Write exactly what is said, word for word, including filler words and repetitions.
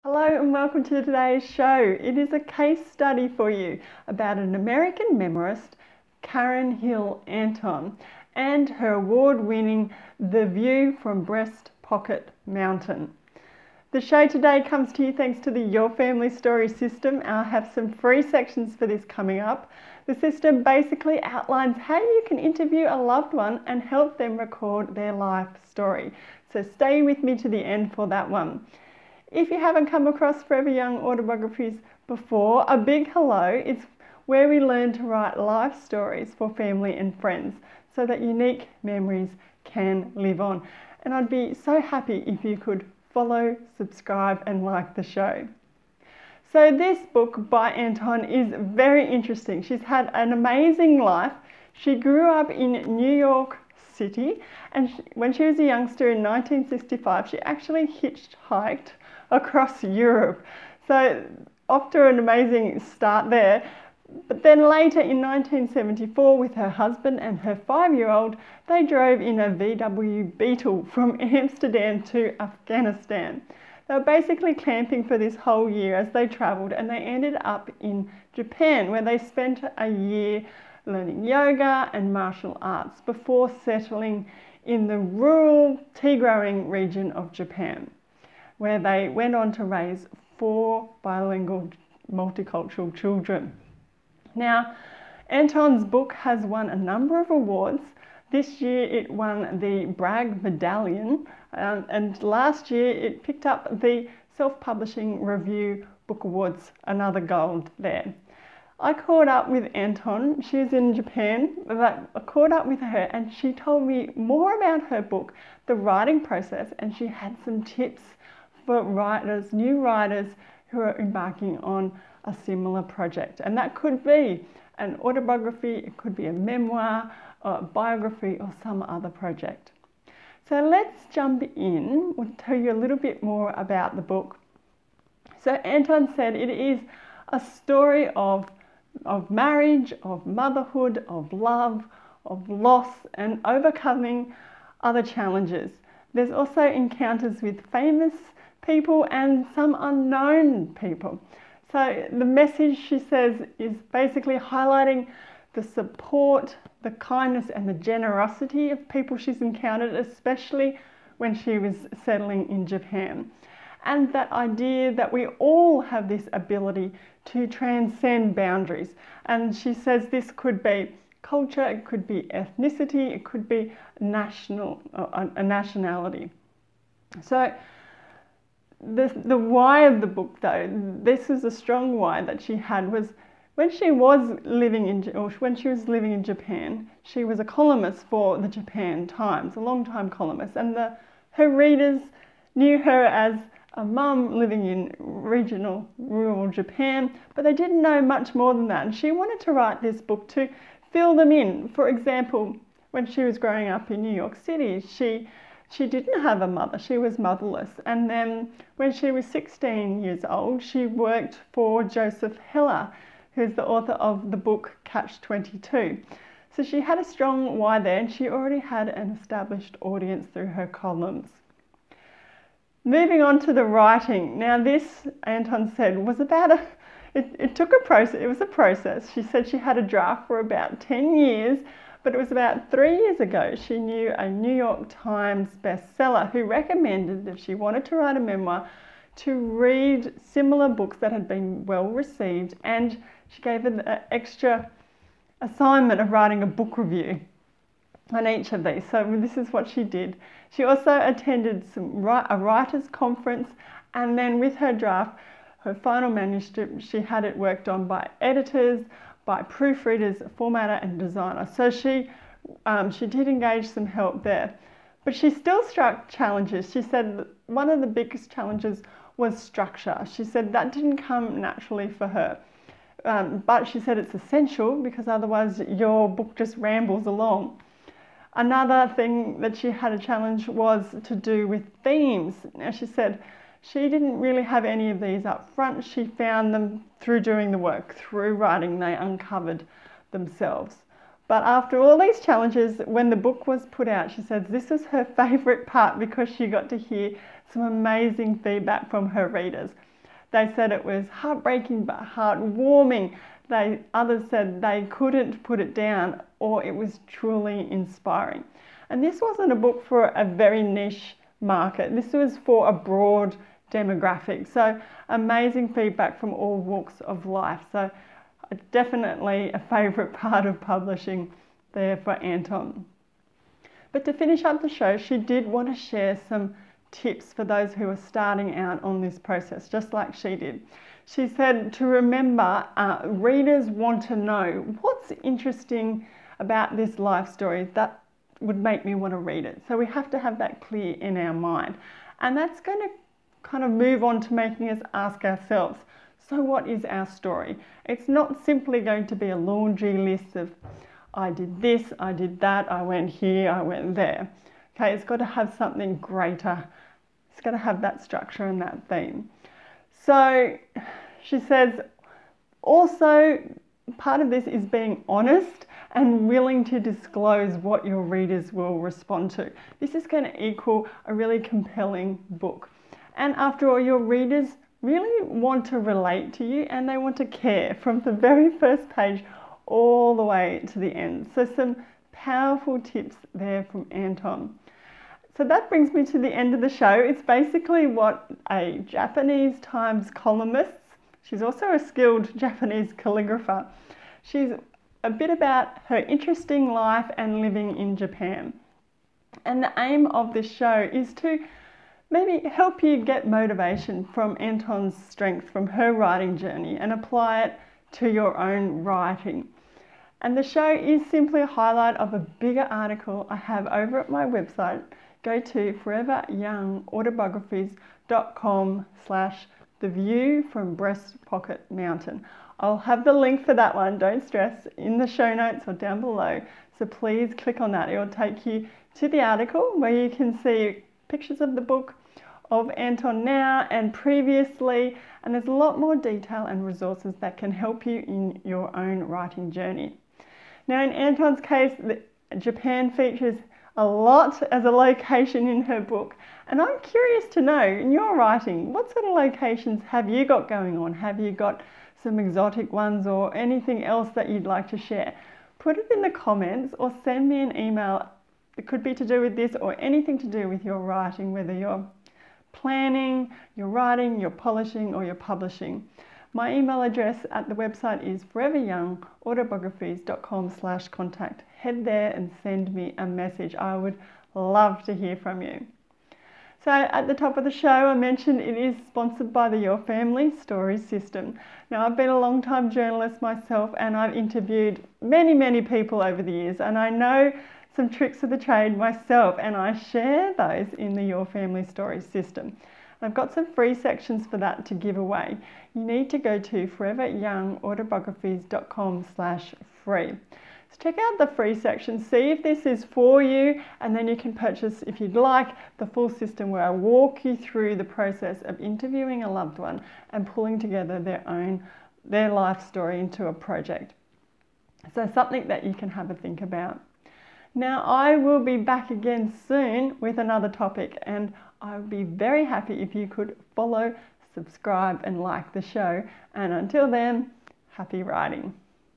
Hello and welcome to today's show. It is a case study for you about an American memoirist, Karen Hill Anton, and her award-winning The View from Breast Pocket Mountain. The show today comes to you thanks to the Your Family Story system. I'll have some free sections for this coming up. The system basically outlines how you can interview a loved one and help them record their life story. So stay with me to the end for that one. If you haven't come across Forever Young autobiographies before, a big hello. It's where we learn to write life stories for family and friends so that unique memories can live on. And I'd be so happy if you could follow, subscribe and like the show. So this book by Anton is very interesting. She's had an amazing life. She grew up in New York City, and she, when she was a youngster in nineteen sixty-five, she actually hitchhiked across Europe. So off to an amazing start there. But then later in nineteen seventy-four, with her husband and her five-year-old, they drove in a V W Beetle from Amsterdam to Afghanistan. They were basically camping for this whole year as they travelled, and they ended up in Japan, where they spent a year learning yoga and martial arts before settling in the rural tea-growing region of Japan, where they went on to raise four bilingual multicultural children. Now, Anton's book has won a number of awards. This year it won the Bragg Medallion, um, and last year it picked up the Self-Publishing Review Book Awards, another gold there. I caught up with Anton. She was in Japan, but I caught up with her and she told me more about her book, the writing process, and she had some tips for writers, new writers who are embarking on a similar project. And that could be an autobiography, it could be a memoir, or a biography, or some other project. So let's jump in. We'll tell you a little bit more about the book. So Anton said it is a story of, of marriage, of motherhood, of love, of loss, and overcoming other challenges. There's also encounters with famous people and some unknown people. So the message, she says, is basically highlighting the support, the kindness and the generosity of people she's encountered, especially when she was settling in Japan. And that idea that we all have this ability to transcend boundaries. And she says this could be culture, it could be ethnicity, it could be national, a nationality. So the, the why of the book, though, this is a strong why that she had, was when she was living in, or when she was living in Japan, she was a columnist for the Japan Times, a long-time columnist, and the, her readers knew her as a mum living in regional rural Japan, but they didn't know much more than that. And she wanted to write this book to fill them in. For example, when she was growing up in New York City, she she didn't have a mother, she was motherless. And then when she was sixteen years old, she worked for Joseph Heller, who's the author of the book Catch twenty-two. So she had a strong why there, and she already had an established audience through her columns. Moving on to the writing. Now this, Anton said, was about a, it, it took a process, it was a process. She said she had a draft for about ten years, but it was about three years ago she knew a New York Times bestseller who recommended, if she wanted to write a memoir, to read similar books that had been well received, and she gave her the extra assignment of writing a book review on each of these. So this is what she did. She also attended some a writers' conference, and then with her draft, her final manuscript, she had it worked on by editors, by proofreaders, formatter and designer. So she, um, she did engage some help there. But she still struck challenges. She said that one of the biggest challenges was structure. She said that didn't come naturally for her. Um, but she said it's essential because otherwise your book just rambles along. Another thing that she had a challenge was to do with themes. Now she said she didn't really have any of these up front. She found them through doing the work, through writing, they uncovered themselves. But after all these challenges, when the book was put out, she said this was her favourite part because she got to hear some amazing feedback from her readers. They said it was heartbreaking but heartwarming. They, others said they couldn't put it down, or it was truly inspiring. And this wasn't a book for a very niche market. This was for a broad demographic. So amazing feedback from all walks of life. So definitely a favourite part of publishing there for Anton. But to finish up the show, she did want to share some tips for those who are starting out on this process, just like she did. She said to remember, uh, readers want to know what's interesting about this life story that would make me want to read it. So we have to have that clear in our mind. And that's going to kind of move on to making us ask ourselves, so what is our story? It's not simply going to be a laundry list of, I did this, I did that, I went here, I went there. Okay, it's got to have something greater. It's got to have that structure and that theme. So she says, also part of this is being honest and willing to disclose what your readers will respond to. This is going to equal a really compelling book. And after all, your readers really want to relate to you and they want to care from the very first page all the way to the end. So some powerful tips there from Anton. So that brings me to the end of the show. It's basically what a Japanese Times columnist, she's also a skilled Japanese calligrapher. She's a bit about her interesting life and living in Japan. And the aim of this show is to maybe help you get motivation from Anton's strength from her writing journey and apply it to your own writing. And the show is simply a highlight of a bigger article I have over at my website. Go to forever young autobiographies dot com slash the view from Breast Pocket Mountain. I'll have the link for that one, don't stress, in the show notes or down below. So please click on that. It will take you to the article where you can see pictures of the book, of Anton now and previously, and there's a lot more detail and resources that can help you in your own writing journey. Now in Anton's case, Japan features a lot as a location in her book, and I'm curious to know, in your writing, what sort of locations have you got going on? Have you got some exotic ones or anything else that you'd like to share? Put it in the comments or send me an email. It could be to do with this or anything to do with your writing, whether you're planning, you're writing, you're polishing or you're publishing. My email address at the website is forever young autobiographies dot com slash contact. Head there and send me a message. I would love to hear from you. So at the top of the show, I mentioned it is sponsored by the Your Family Stories system. Now I've been a long time journalist myself and I've interviewed many, many people over the years, and I know some tricks of the trade myself, and I share those in the Your Family Stories system. I've got some free sections for that to give away. You need to go to forever young autobiographies dot com slash free. So check out the free section, see if this is for you, and then you can purchase, if you'd like, the full system where I walk you through the process of interviewing a loved one and pulling together their own, their life story into a project. So something that you can have a think about. Now I will be back again soon with another topic, and I would be very happy if you could follow, subscribe and like the show. And until then, happy writing.